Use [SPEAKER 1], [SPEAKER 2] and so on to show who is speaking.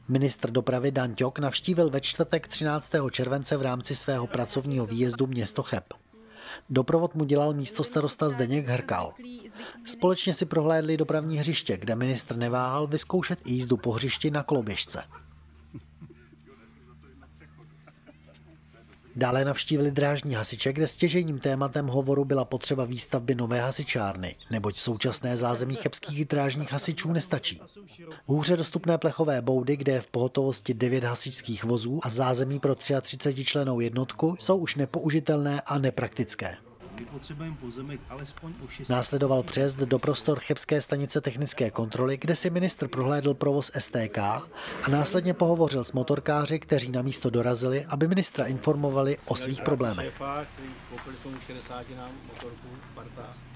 [SPEAKER 1] Ministr dopravy Dan Ťok navštívil ve čtvrtek 13. července v rámci svého pracovního výjezdu město Cheb. Doprovod mu dělal místostarosta Zdeněk Hrkal. Společně si prohlédli dopravní hřiště, kde ministr neváhal vyzkoušet jízdu po hřišti na koloběžce. Dále navštívili drážní hasiče, kde stěžejním tématem hovoru byla potřeba výstavby nové hasičárny, neboť současné zázemí chebských drážních hasičů nestačí. Hůře dostupné plechové boudy, kde je v pohotovosti 9 hasičských vozů a zázemí pro 33člennou jednotku, jsou už nepoužitelné a nepraktické. Následoval přejezd do prostor chebské stanice technické kontroly, kde si ministr prohlédl provoz STK a následně pohovořil s motorkáři, kteří na místo dorazili, aby ministra informovali o svých problémech.